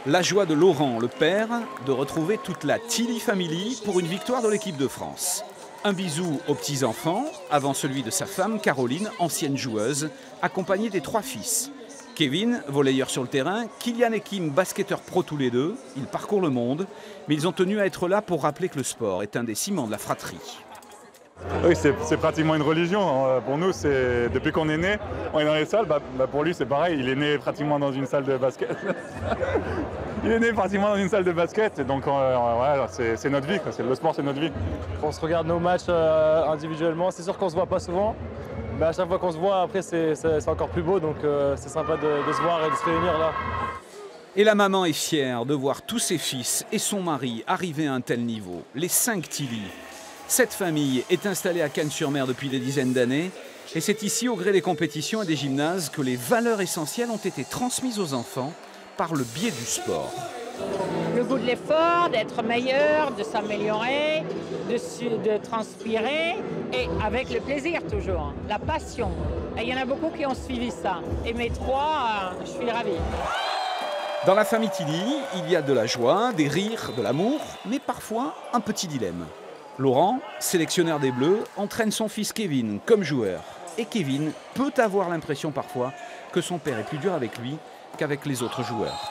La joie de Laurent, le père, de retrouver toute la Tilly Family pour une victoire de l'équipe de France. Un bisou aux petits-enfants, avant celui de sa femme Caroline, ancienne joueuse, accompagnée des 3 fils. Kevin, volleyeur sur le terrain, Kylian et Kim, basketteurs pro tous les deux. Ils parcourent le monde, mais ils ont tenu à être là pour rappeler que le sport est un des ciments de la fratrie. Oui, c'est pratiquement une religion. Pour nous, depuis qu'on est né, on est dans les salles. Pour lui, c'est pareil. Il est né pratiquement dans une salle de basket. Il est né pratiquement dans une salle de basket. Donc, c'est notre vie. Le sport, c'est notre vie. On se regarde nos matchs individuellement. C'est sûr qu'on se voit pas souvent. Mais à chaque fois qu'on se voit, après, c'est encore plus beau. Donc, c'est sympa de se voir et de se réunir là. Et la maman est fière de voir tous ses fils et son mari arriver à un tel niveau. Les 5 Tilly. Cette famille est installée à Cannes-sur-Mer depuis des dizaines d'années et c'est ici, au gré des compétitions et des gymnases, que les valeurs essentielles ont été transmises aux enfants par le biais du sport. Le goût de l'effort, d'être meilleur, de s'améliorer, de transpirer et avec le plaisir toujours, la passion. Et il y en a beaucoup qui ont suivi ça. Et mes 3, je suis ravie. Dans la famille Tilly, il y a de la joie, des rires, de l'amour, mais parfois un petit dilemme. Laurent, sélectionneur des Bleus, entraîne son fils Kevin comme joueur. Et Kevin peut avoir l'impression parfois que son père est plus dur avec lui qu'avec les autres joueurs.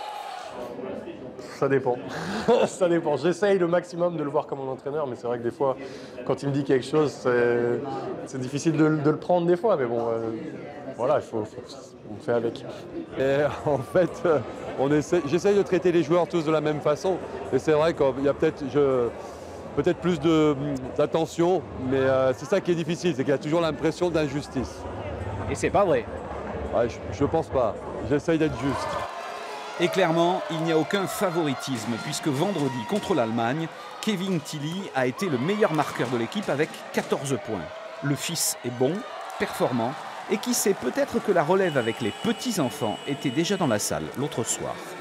Ça dépend. Ça dépend. J'essaye le maximum de le voir comme mon entraîneur, mais c'est vrai que des fois, quand il me dit quelque chose, c'est difficile de le prendre des fois. Mais bon, voilà, on fait avec. Et en fait, j'essaye de traiter les joueurs tous de la même façon. Et c'est vrai qu'il y a peut-être plus d'attention, mais c'est ça qui est difficile, c'est qu'il y a toujours l'impression d'injustice. Et c'est pas vrai. Ouais, je pense pas. J'essaye d'être juste. Et clairement, il n'y a aucun favoritisme, puisque vendredi contre l'Allemagne, Kevin Tilly a été le meilleur marqueur de l'équipe avec 14 points. Le fils est bon, performant, et qui sait, peut-être que la relève avec les petits-enfants était déjà dans la salle l'autre soir.